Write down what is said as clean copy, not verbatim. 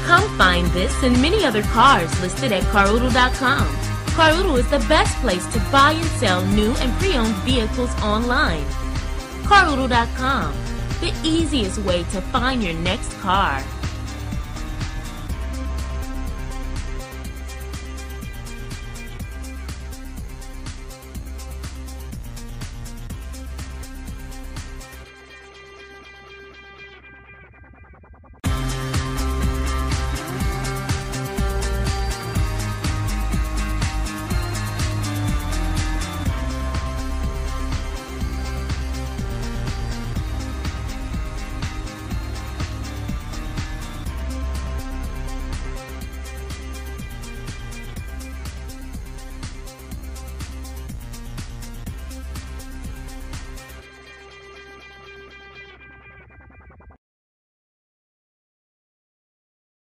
Come find this and many other cars listed at caroodle.com. Caroodle is the best place to buy and sell new and pre-owned vehicles online. Caroodle.com, the easiest way to find your next car.